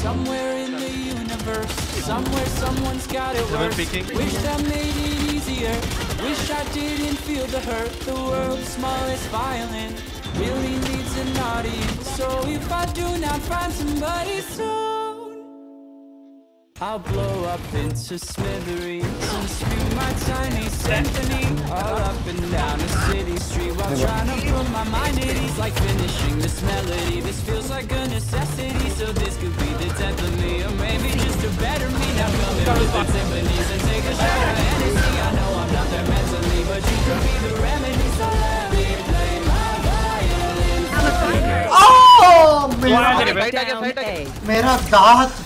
Somewhere in the universe, somewhere someone's got it worse. Wish I made it easier, wish I didn't feel the hurt. The world's smallest violin really needs an audience. So if I do not find somebody soon, I'll blow up into smithereens and spew my tiny symphony all up and down a city street while trying to put my mind at ease. Like finishing this melody, this feels like a necessity. So this could be the death of me, or maybe just a better me. Now coming with the symphonies and take a shot of Hennessy. I know I'm not there mentally, but you could be the remedy. So let me play my violin. मेरा दांत